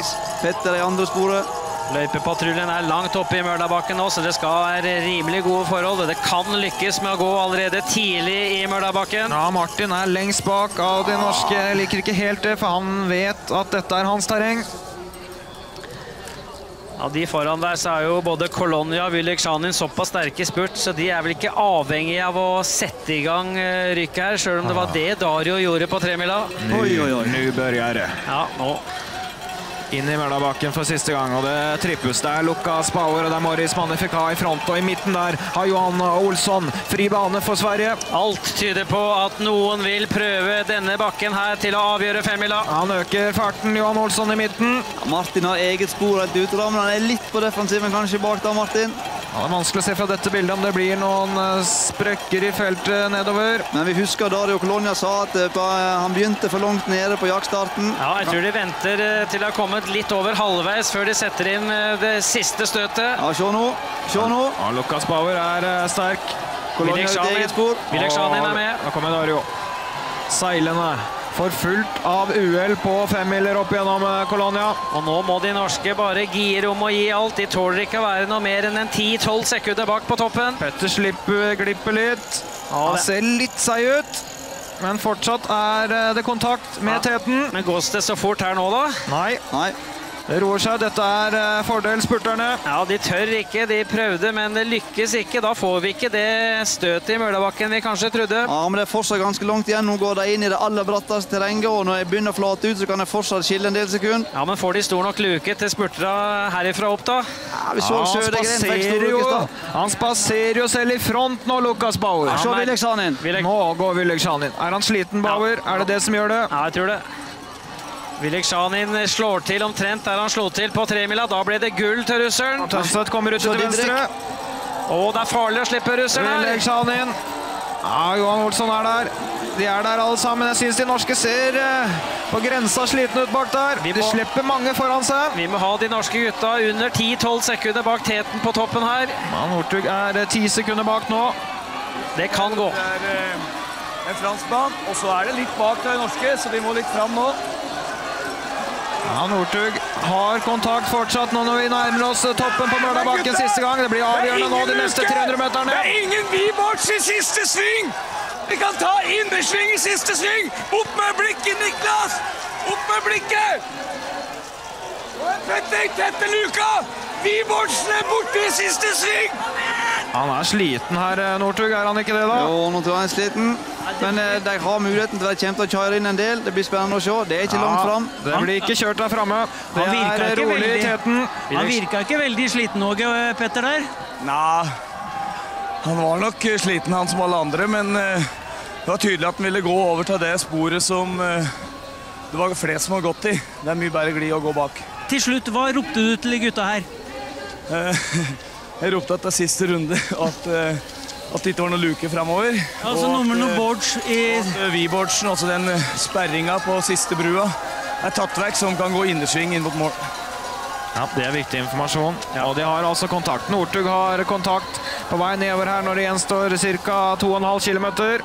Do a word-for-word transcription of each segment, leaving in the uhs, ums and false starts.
halvveis. Petter i andre sporet. Løypepatruljen er langt oppe i Mørdabakken nå, så det skal være rimelig gode forhold. Det kan lykkes med å gå allerede tidlig i Mørdabakken. Ja, Martin er lengst bak av de norske. Jeg liker ikke helt det, for han vet at dette er hans terreng. Ja, de foran der så er jo både Colonia og Vyleksjanin såpass sterke i spurt, så de er vel ikke avhengige av å sette i gang rykket her, selv om det var det Dario gjorde på tremila. Oi, oi, oi. Nå bør jeg det. Ja, nå. Inn i Mørdabakken for siste gang, og det trippes. Det er Lukas Bauer, og det er Morris Magnifica i front, og i midten der har Johan Olsson fri bane for Sverige. Alt tyder på at noen vil prøve denne bakken her til å avgjøre femmila. Han øker farten, Johan Olsson i midten. Ja, Martin har eget spor helt ute, men han er litt på defensiven kanskje bak da, Martin. Ja, det er vanskelig å se fra dette bildet om det blir noen sprekker i feltet nedover. Men vi husker Dario Colonia sa at han begynte for langt nede på jaktstarten. Ja, jeg tror de venter til det har kommet litt over halvveis før de setter inn det siste støtet. Ja, se nå, se nå. Ja, Lukas Bauer er sterk. Colonia ut i eget spor. Vyleksjanin er med. Da kommer Dario. Seilende. For fullt av uhell på femmiler opp gjennom Colonia. Og nå må de norske bare gire om å gi alt. De tåler ikke å være noe mer enn en ti tolv sekunder bak på toppen. Petter slipper, glipper litt. Ja, Han ser litt seig ut. Men fortsatt er det kontakt med ja. teten. Men gås det så fort her nå da? Nei. Nei. Det roer seg. Dette er fordel spurterne. Ja, de tør ikke. De prøvde, men det lykkes ikke. Da får vi ikke det støtet i Mørdabakken vi kanskje trodde. Ja, men det er fortsatt ganske langt igjen. Nå går de inn i det aller bratteste terrenget, og når jeg begynner å flate ut, så kan jeg fortsatt skille en del sekund. Ja, men får de stor nok luke til spurtere herifra opp da? Ja, vi så ja, Sødegren fikk stor luke i stad. Han spaserer jo selv i front nå, Lukas Bauer. Ja, se Vyleksjanin. Nå går Vyleksjanin. Er han sliten, Bauer? Ja. Er det det som gjør det? Ja, jeg tror det. Vyleksjanin slår til omtrent der han slo til på tremila. Da ble det gull til russeren. Tønseth kommer ut til venstre. Og det er farlig å slippe russeren her. Vyleksjanin. Ja, Johan Olsson er der. De er der alle sammen. Jeg synes de norske ser på grensa sliten ut bak der. De slipper mange foran seg. Vi må ha de norske gutta under ti tolv sekunder bak teten på toppen her. Ja, Northug er ti sekunder bak nå. Det kan gå. Det er en franskmann, og så er det litt bak de norske, så vi må litt fram nå. Ja, Northug har kontakt fortsatt nå når vi nærmer oss toppen på Mørdabakken siste gang. Det blir avgjørende nå de neste tre hundre meterne. Det er ingen Viborts i siste sving! Vi kan ta innersving i siste sving! Opp med blikket, Niklas! Opp med blikket! Petter, tette luka! Vibortsen er borte i siste sving! Han er sliten her, Northug, er han ikke det da? Jo, nå tror jeg han er sliten. Men eh, de har muligheten til å kjempe og kjøre inn en del. Det blir spennende å se. Det er ikke ja, langt fram. Det blir ikke kjørt der fremme. Det er rolig i teten. Han virka ikke veldig sliten også, Petter der. Nei, han var nok sliten han som alle andre, men uh, det var tydelig at han ville gå over til det sporet som uh, det var flere som har gått i. Det er mye bedre glid å gå bak. Til slutt, hva ropte du til gutta her? Uh, jeg ropte etter siste runde at, uh, at det ikke var noe luke fremover. Altså nummer noen boards i... V-boardsen, altså den sperringa på siste brua, er tatt vekk som kan gå innersving inn mot mål. Ja, det er viktig informasjon. Ja, og de har altså kontakt. Northug har kontakt på vei nedover her når det gjenstår ca. to komma fem kilometer.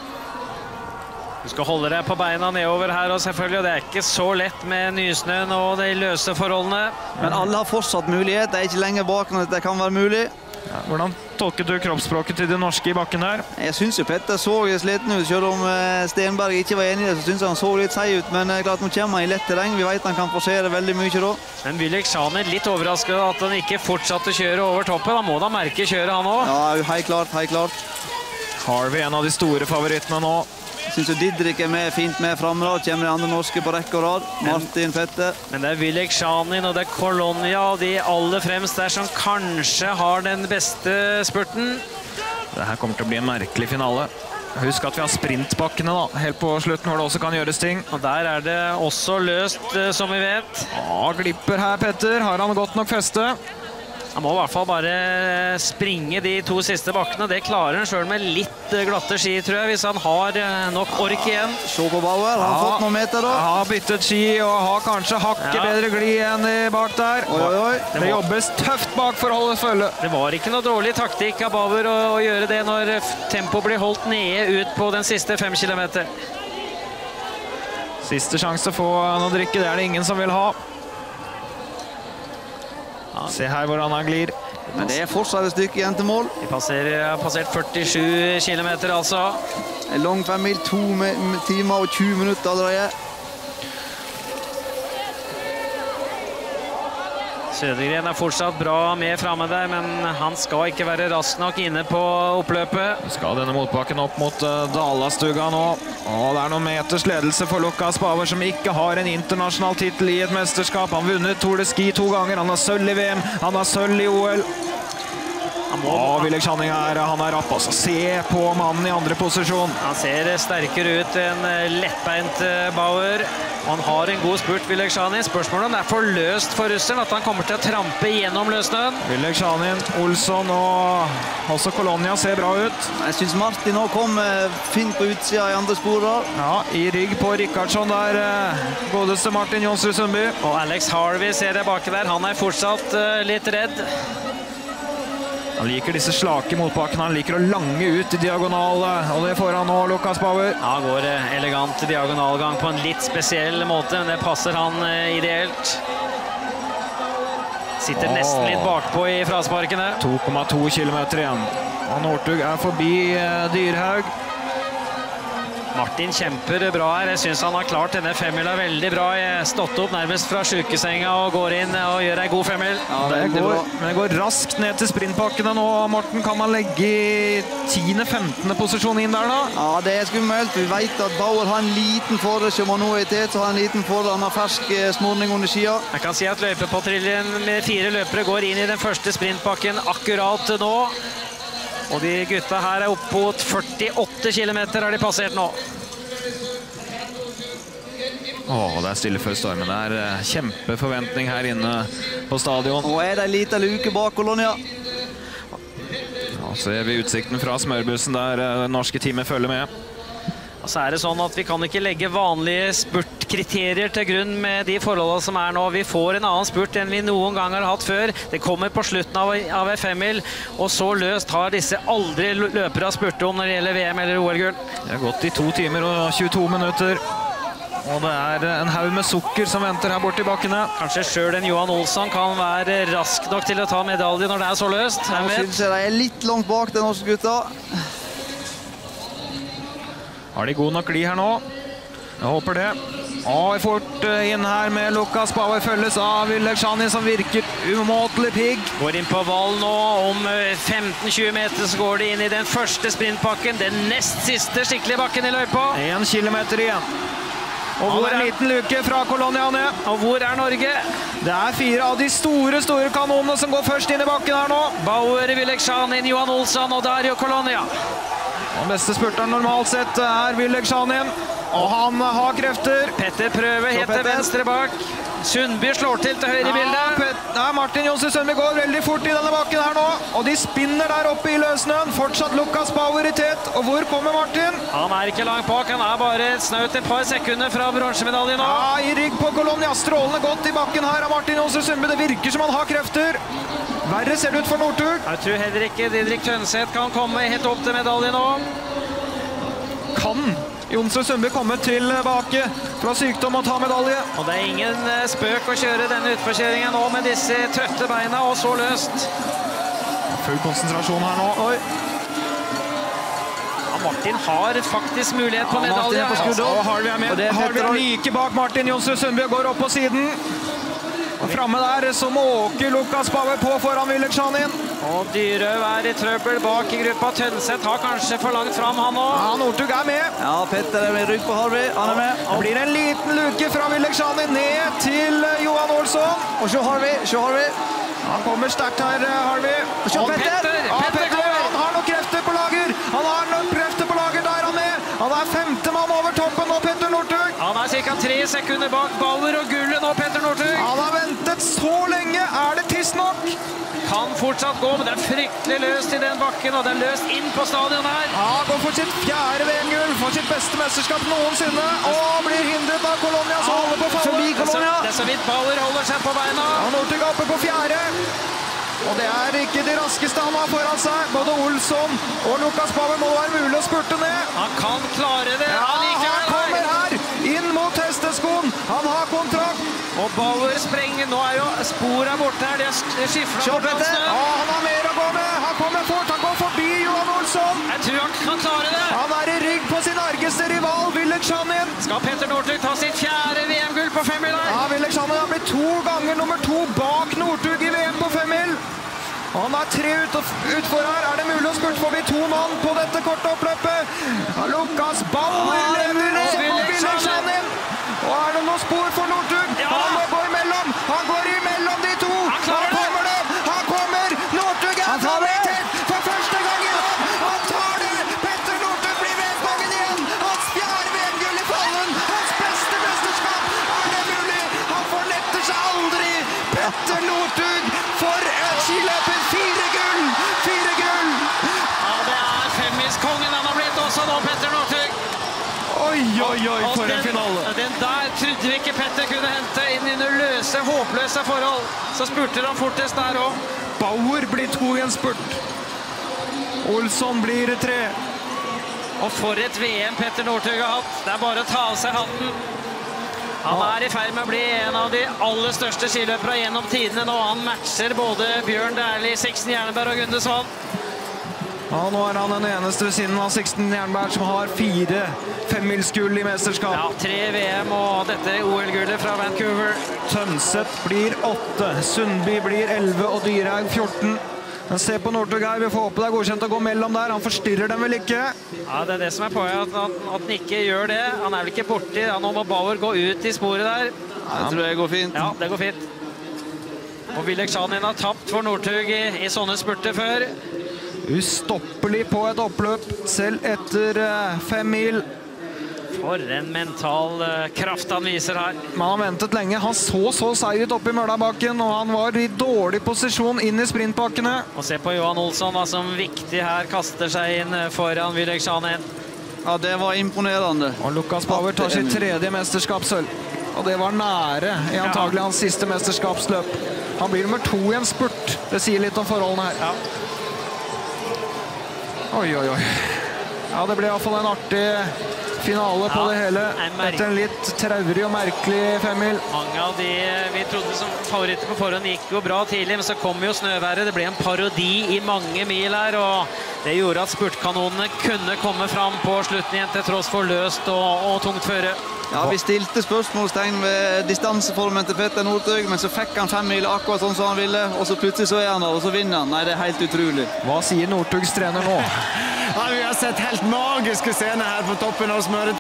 Du skal holde deg på beina nedover her, og selvfølgelig, og det er ikke så lett med nysnøen og de løse forholdene. Men alle har fortsatt mulighet. Det er ikke lenger bak når det kan være mulig. Ja, hvordan tolket du kroppsspråket til de norske i bakken her? Jeg synes jo Petter så sliten ut, selv om Stenberg ikke var enig i det, så synes jeg han så litt seig ut. Men klart, nå kommer han i lett terreng. Vi vet han kan forsere veldig mye da. Men Vyleksjanin litt overrasket at han ikke fortsatte å kjøre over toppen. Da må da merke kjøre han også. Ja, helt klart, helt klart. Harvey, en av de store favorittene nå. Jeg synes jo Didrik er med, fint med fremme da. Kommer de andre norske på rekke og rad. Martin, Petter. Men det er Vyleksjanin og det er Colonia og de aller fremst der som kanskje har den beste spurten. Dette kommer til å bli en merkelig finale. Husk at vi har sprintbakkene da, helt på slutten hvor det også kan gjøres ting. Og der er det også løst, som vi vet. Ja, glipper her, Petter. Har han godt nok feste? Han må i hvert fall bare springe de to siste bakkene. Det klarer han selv med litt glatte ski, tror jeg, hvis han har nok ork igjen. Se på Bauer, han har ja, fått noen meter da. Har byttet ski og har kanskje hakket ja. bedre glid enn bak der. Oi, oi, oi. Det, det jobbes tøft bak for å holde følge. Det var ikke noe dårlig taktikk av Bauer å, å gjøre det når tempoet blir holdt nede ut på den siste fem kilometer. Siste sjanse å få noe drikke, det er det ingen som vil ha. Se her hvordan han glir. Men det er fortsatt et stykke igjen til mål. De passerer, har passert førtisju kilometer, altså. En lang femmil, to timer og tjue minutter allerede. Sødergren er fortsatt bra med fremme der, men han skal ikke være rask nok inne på oppløpet. Skal denne motbakken opp mot uh, Dalastuga nå. Og det er noen meters ledelse for Lukas Bauer, som ikke har en internasjonal titel i et mesterskap. Han har vunnet Tour de Ski to ganger, han har sølv i V M, han har sølv i O L. Å, Willik Channing er, han er rapp, altså. Se på mannen i andre posisjon. Han ser sterkere ut enn lettbeint Bauer. Han har en god spurt, Willik Channing. Spørsmålet om det er for løst for russeren, at han kommer til å trampe gjennom løsnøen. Willik Channing, Olsson og også Colonia ser bra ut. Jeg synes Martin nå kom fint på utsida i andre sporer. Ja, i rygg på Rickardsson der, godeste Martin Jonsrud Sundby. Og Alex Harvey ser jeg baki der. Han er fortsatt litt redd. Han liker disse slake motbakkene, han liker å lange ut i diagonal, og det får han nå, Lukas Bauer. Ja, går elegant diagonalgang på en litt spesiell måte, men det passer han ideelt. Sitter nesten litt bakpå i frasparkene. to komma to kilometer igjen, og Northug er forbi Dyrhaug. Martin kjemper bra her. Jeg synes han har klart denne femmila veldig bra. Jeg stått opp nærmest fra sykesenga og går inn og gjør en god femmil. Ja, det går, men det går raskt ned til sprintpakkene nå. Morten, kan man legge i tiende femtende posisjon inn der da? Ja, det er skummelt. Vi vet at Bauer har en liten fordel, som han nå er til, så har en liten fordel. Han har fersk smorning under skia. Jeg kan si at løypepatruljen med fire løpere går inn i den første sprintpakken akkurat nå. Og de gutta her er opp mot førtiåtte kilometer har de passert nå. Åh, det er stille før stormen. Det er kjempeforventning her inne på stadion. Og er det en liten luke bak Colonia. Ja, så er vi utsikten fra smørbussen der det norske teamet følger med. Og så er det sånn at vi kan ikke legge vanlige spurtkriterier til grunn med de forholdene som er nå. Vi får en annen spurt enn vi noen gang har hatt før. Det kommer på slutten av, av femmil, og så løst har disse aldri løpere spurte om når det gjelder V M eller O L-gull. Det har gått i to timer og tjueto minutter. Og det er en haug med sukker som venter her borte i bakkene. Kanskje selv en Johan Olsson kan være rask nok til å ta medalje når det er så løst. Nå synes jeg de er litt langt bak de norske gutta. Har de god nok gli her nå? Jeg håper det. Og fort inn her med Lukas Bauer, følges av Willik Channing som virker umåtelig pigg. Går inn på Val nå. Om femten til tjue meter så går de inn i den første sprintbakken. Den nest siste skikkelige bakken i løypa. En kilometer igjen. Og hvor er en liten luke fra Colonia ned? Og hvor er Norge? Det er fire av de store, store kanonene som går først inn i bakken her nå. Bauer, Willik Channing, Johan Olsson og Dario Colonia. Den beste spurteren normalt sett er Willik Channing, og han har krefter. Petter prøver helt til venstre bak. Sundby slår til til høyre i bildet. Ja, ja, Martin Jonsrud Sundby går veldig fort i denne bakken her nå, og de spinner der oppe i løsnøen. Fortsatt Lukas Bauer i tet, og hvor kommer Martin? Han er ikke langt bak, han er bare snaut et par sekunder fra bronsemedaljen nå. Ja, i rygg på Colonia, strålende godt i bakken her av Martin Jonsrud Sundby. Det virker som han har krefter. Verre ser det ut for Northug. Jeg tror heller ikke Didrik Tønseth kan komme helt opp til medaljen nå. Kan Jonsrud Sundby komme tilbake fra sykdom og ta medalje? Og det er ingen spøk å kjøre denne utforkjøringen nå med disse trøtte beina og så løst. Full konsentrasjon her nå. Oi. Ja, Martin har faktisk mulighet på Ja, medalje. Martin er på skudd. Og Harvey er med. Og det er Harvey Petter- er like bak Martin Jonsrud Sundby og går opp på siden. Og fremme der så måker Lukas Bauer på foran Willik Channing. Og Dyrhaug er i trøbbel bak i gruppa. Tønseth har kanskje for langt fram han nå. Ja, Northug er med. Ja, Petter er med rygg på Harvey. Han er med. Det blir en liten luke fra Willik Channing ned til Johan Olsson. Og se Harvey, se Harvey. Han kommer sterkt her, Harvey. Og se Og Petter. Petter, Ja, Petter Petter, går. han har nok krefter på lager. Han har nok krefter på lager, der er han med. Han er femte mann over toppen nå, Petter Northug. Han er ca. tre sekunder bak Bauer og gullet nå, Petter Northug. Han har ventet så lenge. Er det tiss nok? Kan fortsatt gå, men det er fryktelig løst i den bakken, og det er løst inn på stadion her. Ja, går for sitt fjerde V M-gull, for sitt beste mesterskap noensinne, og blir hindret av Colonia, som holder på å falle. Forbi Det er så, Colonia. det er så vidt Bauer holder seg på beina. Ja, Northug er oppe på fjerde. Og det er ikke de raskeste han har foran seg. Både Olsson og Lukas Bauer må være mulig å spurte ned. Han kan klare det. Ja, Han gikk han her. kommer her, inn mot hesteskoen. Han har kontrakt. Og Bauer sprenger. Nå er jo sporet borte her. De har skiftet Se, bort Petter! snø. Ja, han har mer å gå med. Han kommer fort. Han går forbi Johan Olsson. Jeg tror han kan klare det. Han er i rygg på sin argeste rival, Villeksjanin. Skal Petter Northug ta sitt fjerde V M-gull på femmil her? Ja, Villeksjanin har blitt to ganger nummer to bak Northug i V M på femmil. Han er tre ut, utfor her. Er det mulig å spurte forbi to mann på dette korte oppløpet? Ja, Lukas Bauer Ja, det er lever mulig. også på Villeksjanin. Og er det noe spor for Northug? Ja. Han må gå imellom. Han går imellom de to. Han klarer det. kommer det. Han kommer. Northug er Han tar det. favoritt for første gang i dag. Han tar det. Petter Northug blir V M-kongen igjen. Hans fjerde V M-gull i fallen. Hans beste mesterskap. Er det mulig? Han fornetter seg aldri. Petter Northug for en skiløper. Fire gull. Fire gull. Ja, det er femmilskongen han har blitt også nå, Petter Northug. Oi, oi, oi, Og for en den, finale. Den der trodde vi ikke Petter kunne hente inn under løse, håpløse forhold. Så spurter han fortest der også. Bauer blir to i en spurt. Olsson blir tre. Og for et V M Petter Northug har hatt. Det er bare å ta av seg hatten. Han er i ferd med å bli en av de aller største skiløpere gjennom tidene nå. Han matcher både Bjørn Dæhlie, Sixten Jernberg og Gunde Svan. Ja, nå er han den eneste ved siden av Sixten Jernberg som har fire femmilsgull i mesterskap. Ja, tre V M og dette O L-gullet fra Vancouver. Tønseth blir åtte, Sundby blir elleve og Dyrhaug fjorten. Men se på Northug her, vi får håpe det er godkjent å gå mellom der. Han forstyrrer dem vel ikke? Ja, det er det som er poenget, at, at, at han ikke gjør det. Han er vel ikke borti. Ja, nå må Bauer gå ut i sporet der. Ja, jeg tror det går fint. Ja, det går fint. Og Villeksjanin har tapt for Northug i, i sånne spurter før. Ustoppelig på et oppløp, selv etter uh, fem mil. For en mental uh, kraft han viser her. Man har ventet lenge. Han så så seig ut oppe i Mølabakken, og han var i dårlig posisjon inn i sprintbakkene. Og se på Johan Olsson, da, som viktig her kaster seg inn foran Villeksjanin. Ja, det var imponerende. Og Lukas Bauer tar sitt tredje mesterskapssølv. Og det var nære i antagelig hans siste mesterskapsløp. Han blir nummer to i en spurt. Det sier litt om forholdene her. Ja. Oi, oi, oi. Ja, det ble i hvert fall en artig finale på Ja, det hele. en merke- Etter en litt traurig og merkelig femmil. Mange av de vi trodde som favoritter på forhånd gikk jo bra tidlig, men så kom jo snøværet. Det ble en parodi i mange mil her, og det gjorde at spurtkanonene kunne komme fram på slutten igjen til tross for løst og, og tungt føre. Ja, vi stilte spørsmålstegn ved distanseformen til Petter Northug, men så fikk han fem mil akkurat sånn som han ville, og så plutselig så er han der, og så vinner han. Nei, det er helt utrolig. Hva sier Northugs trener nå? Ja, vi har sett helt magiske scener her på toppen av Smøret.